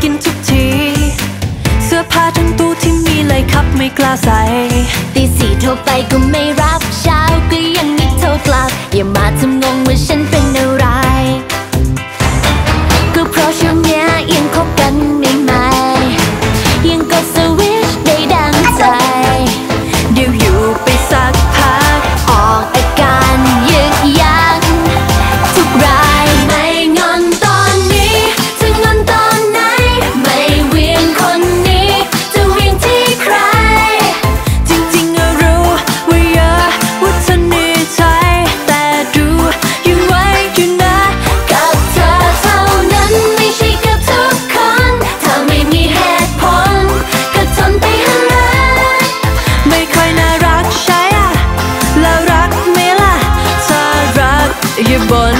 กินทุกทีเสื้อผ้าทั้งตู้ที่มีเลยครับไม่กล้าใส่ตีสี่โทรไปก็ไม่รับเช้าก็ยังไม่โทรกลับอย่ามาทำงงว่าฉันเป็นอะไรก็เพราะช่วงเนี้ยยังคบกันไม่ไหมยังกดสวิตช์ได้ดังใจเดี๋ยวอยู่ไปสักพักออกอาการยึกยักทุกรายไม่งอนตอนนี้จะงอนตอนไหนไม่เวียงคนนี้จะเวียงที่ใครจริงๆรู้ว่าเยอะว่าเธอเหนื่อยใจแต่ดูยังไว้อยู่นะกับเธอเท่านั้นไม่ใช่กับทุกคนถ้าไม่มีเหตุผลก็ทนไปหาไม่ค่อยน่ารักใช่อะแล้วรักไหมล่ะถ้ารักอย่าบ่น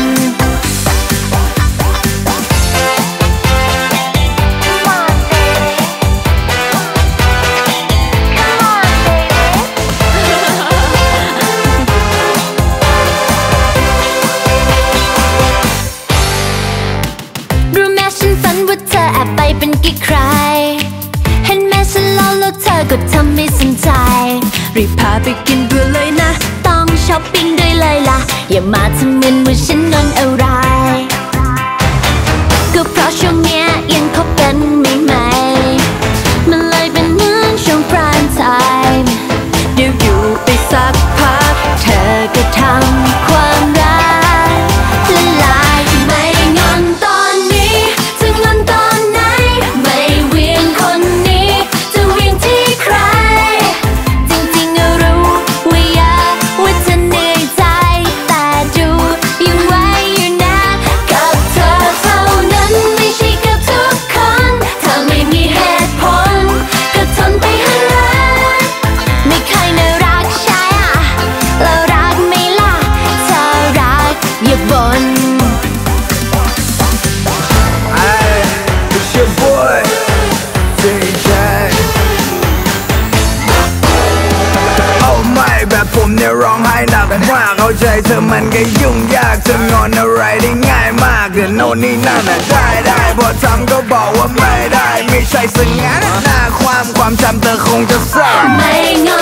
รู้แม้ฉันฝันว่าเธอแอบไปเป็นกิ๊กใครเห็นแม้ฉันเล่าแล้วเธอก็ทำไม่สนใจรีบพาไปกินด่วนเลยนะต้องช้อปปิ้งด้วยเลยล่ะอย่ามาทำเหมือนว่าฉันงอนอะไรก็เพราะช่วงเนี้ยยังคบกันไม่ไหมมันเลยเป็นเหมือนช่วง prime time เดี๋ยวอยู่ไปสักพักเธอก็ทำความรักละลายไม่งอนตอนนี้จะงอนตอนไหนไม่เวียงคนนี้จะเวียงที่ใครจริงๆรู้ว่าอยากว่าจะเหนื่อยใจแต่ดูยังไหวอยู่นะกับเธอเท่านั้นไม่ใช่กับทุกคนถ้าไม่มีเหตุผลก็ทนไปหาไม่เคยน่ารักใช่อะแล้วรักไหมล่ะถ้ารักอย่าบ่น It's your boy, DJ เอาไม่แบบผมเนี่ยร้องไห้หนักมากเข้าใจเธอมันก็ยุ่งยากจะงอนอะไรได้ง่ายมากเดี๋ยวโน่นนี่นั่นน่ะได้พอทำก็บอกว่าไม่ได้ไม่ใช่สังงั้นหน้าความจำเธอคงจะซ่าไม่งอ